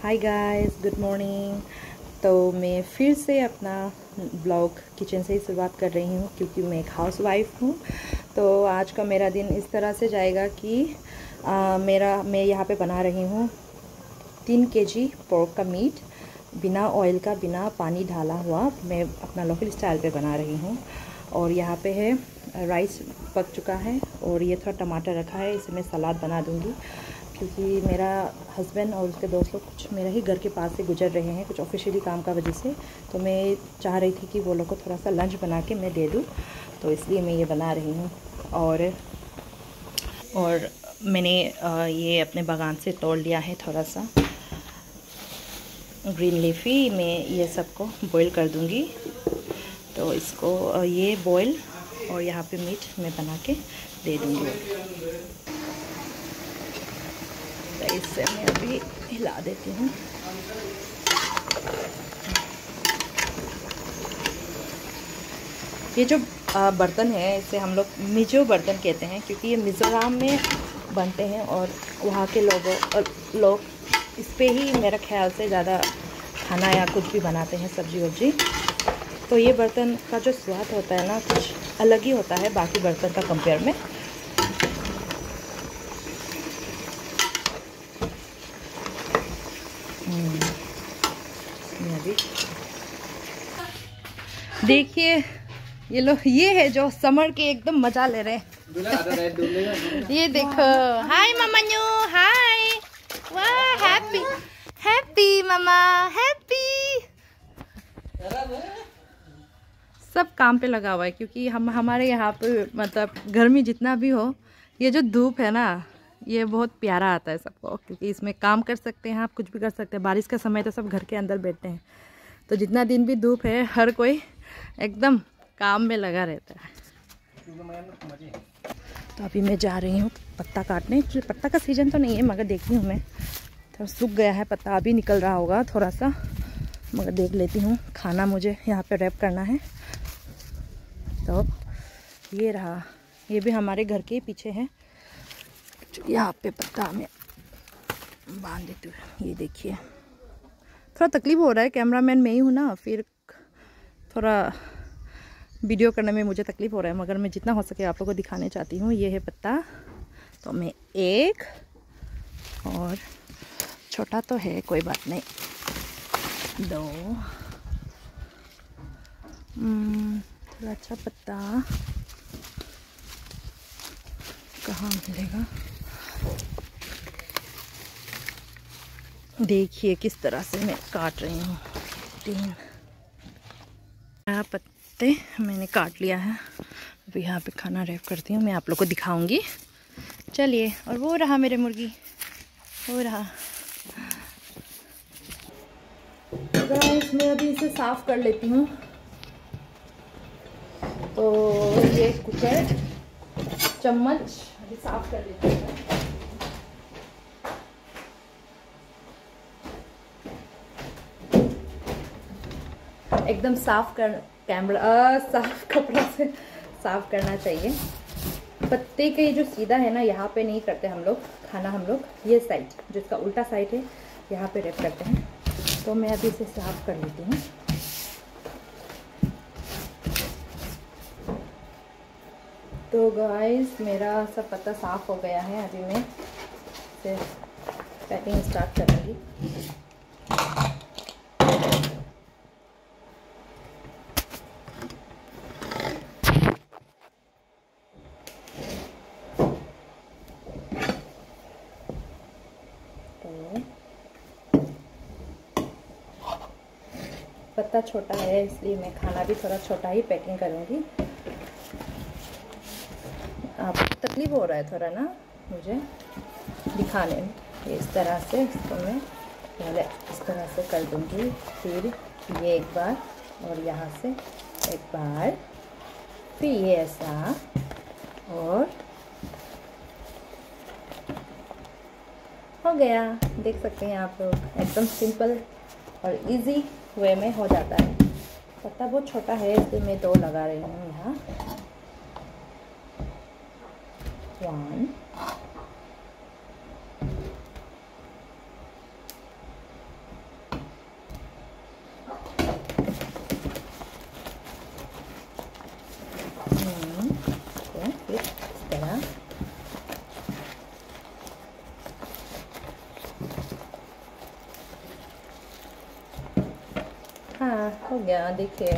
Hi guys, good morning. तो मैं फिर से अपना ब्लॉग किचन से ही शुरुआत कर रही हूँ क्योंकि मैं एक हाउसवाइफ हूँ। तो आज का मेरा दिन इस तरह से जाएगा कि मैं यहाँ पे बना रही हूँ 3 केजी पोर्क का मीट, बिना ऑयल का, बिना पानी डाला हुआ। मैं अपना लोकल स्टाइल पे बना रही हूँ। और यहाँ पे है राइस पक चुका है और ये थोड़ा टमाटर रखा है, इसे मैं सलाद बना दूँगी क्योंकि मेरा हस्बैंड और उसके दोस्त लोग कुछ मेरे ही घर के पास से गुजर रहे हैं कुछ ऑफिशियली काम का वजह से। तो मैं चाह रही थी कि वो लोग को थोड़ा सा लंच बना के मैं दे दूँ, तो इसलिए मैं ये बना रही हूँ। और मैंने ये अपने बागान से तोड़ लिया है थोड़ा सा ग्रीन लीफी। मैं ये सबको बॉईल कर दूँगी। तो इसको ये बॉईल और यहाँ पे मीट मैं बना के दे दूँगी। तो इससे मैं अभी हिला देती हूँ। ये जो बर्तन है इसे हम लोग मिजो बर्तन कहते हैं क्योंकि ये मिज़ोरम में बनते हैं और वहाँ के लोग इस पे ही मेरा ख्याल से ज़्यादा खाना या कुछ भी बनाते हैं, सब्जी वब्जी। तो ये बर्तन का जो स्वाद होता है ना, कुछ अलग ही होता है बाकी बर्तन का कंपेयर में। अभी देखिए ये लोग, ये है जो समर के एकदम मजा ले रहे हैं। ये देखो, हाय मामा न्यू, हाय, वाह, हैप्पी हैप्पी मामा, हैप्पी। सब काम पे लगा हुआ है क्योंकि हमारे यहाँ पे मतलब गर्मी जितना भी हो, ये जो धूप है ना, ये बहुत प्यारा आता है सबको क्योंकि इसमें काम कर सकते हैं, आप कुछ भी कर सकते हैं। बारिश का समय तो सब घर के अंदर बैठते हैं, तो जितना दिन भी धूप है हर कोई एकदम काम में लगा रहता है। तो अभी मैं जा रही हूँ पत्ता काटने। पत्ता का सीज़न तो नहीं है मगर देखती हूँ, मैं थोड़ा सूख गया है पत्ता, अभी निकल रहा होगा थोड़ा सा, मगर देख लेती हूँ। खाना मुझे यहाँ पे रैप करना है। तो ये रहा, ये भी हमारे घर के पीछे है। यहाँ पे पत्ता में बांध देती हूँ। ये देखिए, थोड़ा तकलीफ हो रहा है, कैमरामैन मैं ही हूँ ना, फिर थोड़ा वीडियो करने में मुझे तकलीफ हो रहा है, मगर मैं जितना हो सके आप लोगों को दिखाने चाहती हूँ। ये है पत्ता, तो मैं एक, और छोटा तो है कोई बात नहीं, 2, थोड़ा अच्छा पत्ता कहाँ मिलेगा। देखिए किस तरह से मैं काट रही हूँ। 3 पत्ते मैंने काट लिया है। अभी यहाँ पे खाना रैप करती हूँ, मैं आप लोग को दिखाऊंगी। चलिए। और वो रहा मेरे मुर्गी, वो रहा। गाइस मैं अभी इसे साफ कर लेती हूँ। तो ये कुकर, चम्मच अभी साफ कर लेती हूँ। एकदम साफ साफ कपड़ा से साफ करना चाहिए। पत्ते के जो सीधा है ना, यहाँ पे नहीं करते हम लोग खाना, हम लोग ये साइड जो इसका उल्टा साइड है यहाँ पे रैप करते हैं। तो मैं अभी इसे साफ कर लेती हूँ। तो गाइस मेरा सब पत्ता साफ हो गया है। अभी मैं इसे पैकिंग स्टार्ट करूँगी। पत्ता छोटा है इसलिए मैं खाना भी थोड़ा छोटा ही पैकिंग करूँगी। आप तकलीफ हो रहा है थोड़ा ना मुझे दिखाने में। इस तरह से इसको मैं पहले इस तरह से कर दूँगी, फिर ये एक बार और यहाँ से एक बार, फिर ये ऐसा, और हो गया। देख सकते हैं आप लोग, एकदम सिंपल और इजी वे में हो जाता है। पत्ता बहुत छोटा है इसलिए मैं 2 लगा रही हूँ यहाँ। 1 हाँ हो गया, देखिए।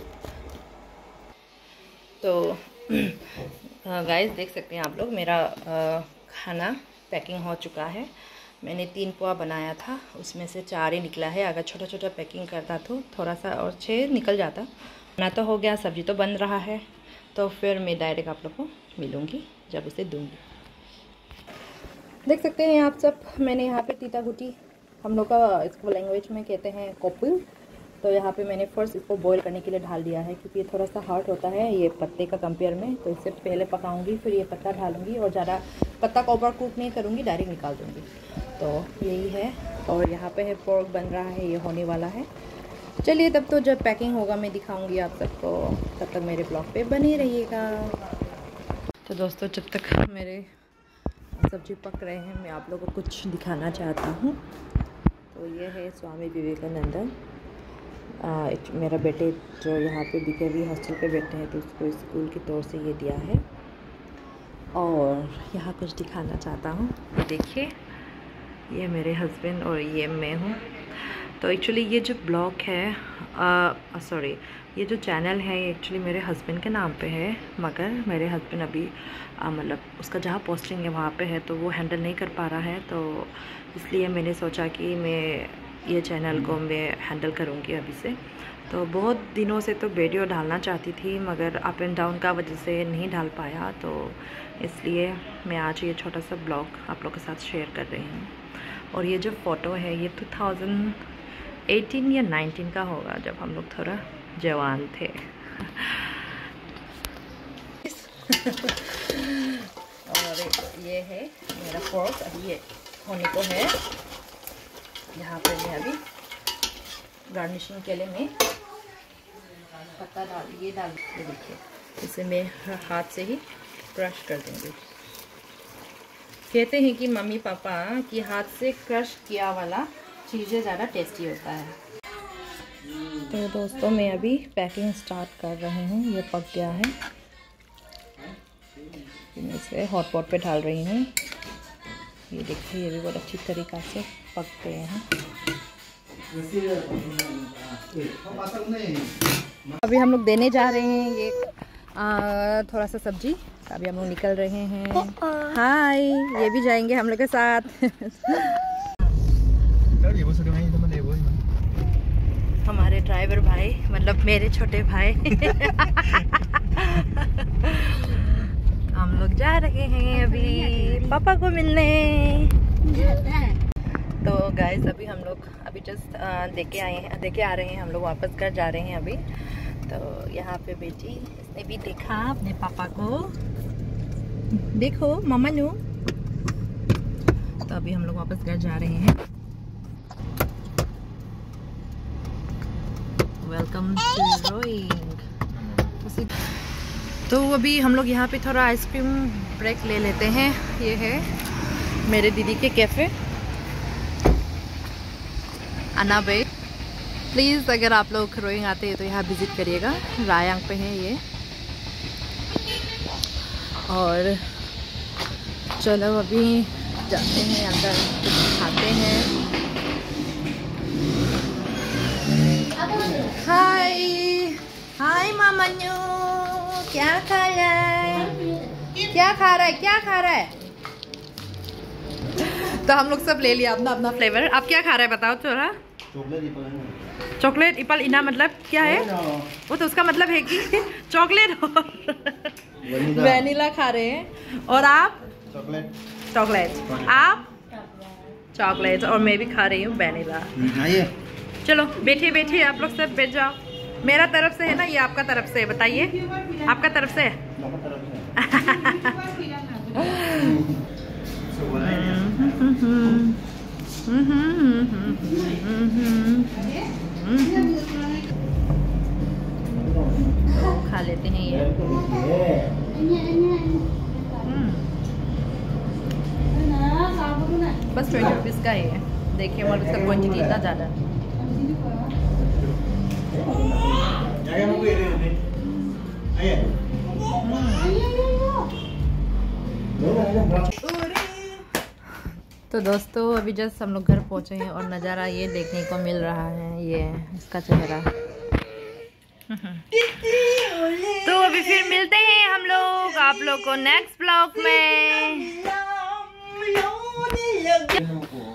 तो गाइस देख सकते हैं आप लोग, मेरा खाना पैकिंग हो चुका है। मैंने 3 पोहा बनाया था, उसमें से 4 ही निकला है। अगर छोटा छोटा पैकिंग करता तो थोड़ा सा और 6 निकल जाता। खाना तो हो गया, सब्जी तो बन रहा है। तो फिर मैं डायरेक्ट आप लोग को मिलूँगी जब उसे दूँगी। देख सकते हैं आप सब, मैंने यहाँ पे तीता गुटी, हम लोग का इसको लैंग्वेज में कहते हैं कोपुल। तो यहाँ पे मैंने फर्स्ट इसको बॉईल करने के लिए डाल दिया है, क्योंकि ये थोड़ा सा हार्ड होता है ये पत्ते का कंपेयर में। तो इससे पहले पकाऊंगी, फिर ये पत्ता डालूंगी और ज़्यादा पत्ता को ओवर कुक नहीं करूँगी, डायरेक्ट निकाल दूँगी। तो यही है। और यहाँ पे है पोर्क बन रहा है, ये होने वाला है। चलिए तब तो जब पैकिंग होगा मैं दिखाऊँगी आप सबको, तब तक मेरे ब्लॉग पे बने रहिएगा। तो दोस्तों जब तक मेरे सब्जी पक रहे हैं, मैं आप लोगों को कुछ दिखाना चाहता हूँ। तो ये है स्वामी विवेकानंद। मेरा बेटे जो यहाँ पे बीकेवी हॉस्टल पे बैठे हैं, तो उसको स्कूल की तौर से ये दिया है। और यहाँ कुछ दिखाना चाहता हूँ, ये देखिए, ये मेरे हस्बैंड और ये मैं हूँ। तो एक्चुअली ये जो ब्लॉग है, सॉरी, ये जो चैनल है ये एक्चुअली मेरे हस्बैंड के नाम पे है, मगर मेरे हस्बैंड अभी मतलब उसका जहाँ पोस्टिंग है वहाँ पे है, तो वो हैंडल नहीं कर पा रहा है। तो इसलिए मैंने सोचा कि मैं ये चैनल को मैं हैंडल करूँगी अभी से। तो बहुत दिनों से तो वीडियो डालना चाहती थी, मगर अप एंड डाउन का वजह से नहीं डाल पाया। तो इसलिए मैं आज ये छोटा सा ब्लॉग आप लोग के साथ शेयर कर रही हूँ। और ये जो फ़ोटो है ये 2018 या 19 का होगा, जब हम लोग थोड़ा जवान थे। और ये है मेरा पोर्क, अभी ये होने को है। यहाँ पर मैं अभी गार्निशिंग के लिए मैं पत्ता ये देखिए, इसे मैं हाथ से ही क्रश कर दूँगी। कहते हैं कि मम्मी पापा की हाथ से क्रश किया वाला चीज़ें ज़्यादा टेस्टी होता है। तो दोस्तों मैं अभी पैकिंग स्टार्ट कर रही हूँ। ये पक गया है, मैं इसे हॉट पॉट पे डाल रही हूँ। ये देखिए, ये भी बहुत अच्छी तरीक़ा से पक गए हैं। अभी हम लोग देने जा रहे हैं ये थोड़ा सा सब्जी। अभी हम लोग निकल रहे हैं। हाय, ये भी जाएंगे हम लोग के साथ। हमारे ड्राइवर भाई, मतलब मेरे छोटे भाई हम लोग जा रहे हैं अभी पापा को मिलने। तो गाइस अभी हम लोग जस्ट देके आ रहे हैं। हम लोग वापस घर जा रहे हैं अभी। तो यहाँ पे बेटी, इसने भी देखा अपने पापा को, देखो मामा नू। तो अभी हम लोग वापस घर जा रहे हैं। Welcome to rowing. तो अभी हम लोग यहाँ पे थोड़ा आइसक्रीम ब्रेक ले लेते हैं। ये है मेरे दीदी के कैफ़े अन्ना बे। प्लीज़ अगर आप लोग रोइंग आते हैं तो यहाँ विज़िट करिएगा, रायांग पे है ये। और चलो अभी जाते हैं अंदर, कुछ खाते हैं। हाय हाय मामन्यू, क्या खा रहा है? क्या खा रहा है? क्या खा रहा है? तो हम लोग सब ले लिया अपना अपना फ्लेवर। आप क्या खा रहा है बताओ थोड़ा। चॉकलेट इपल इना मतलब क्या है? वो तो उसका मतलब है कि चॉकलेट और वैनिला खा रहे हैं। और आप? चॉकलेट। आप? चॉकलेट। और मैं भी खा रही हूँ वैनिला। चलो बैठिए बैठिए, आप लोग सब बैठ जाओ। मेरा तरफ से है ना, ये आपका तरफ से है, बताइए आपका तरफ से है। तो खा लेते हैं ये। बस 20 रुपीज़ का ही है। देखिए मतलब इसका क्वान्टिटी इतना ज़्यादा। तो तो दोस्तों अभी जस्ट हम लोग घर पहुंचे हैं और नज़ारा ये देखने को मिल रहा है, ये इसका चेहरा। तो अभी फिर मिलते हैं हम लोग आप लोग को नेक्स्ट ब्लॉग में।